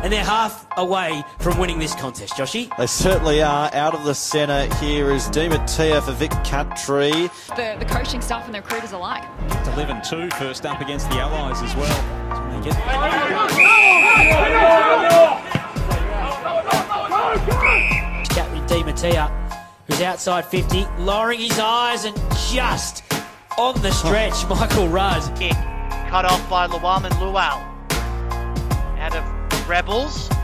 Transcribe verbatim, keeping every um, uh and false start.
and they're half away from winning this contest, Joshy. They certainly are. Out of the centre here is DeMattia's for Vic Country. The, the coaching staff and the recruiters alike. eleven two first up against the Allies as well. Captain DeMattia, who's outside fifty, lowering his eyes and just on the stretch, Michael Rudd. Kick cut off by Luam and Luau. Out of Rebels.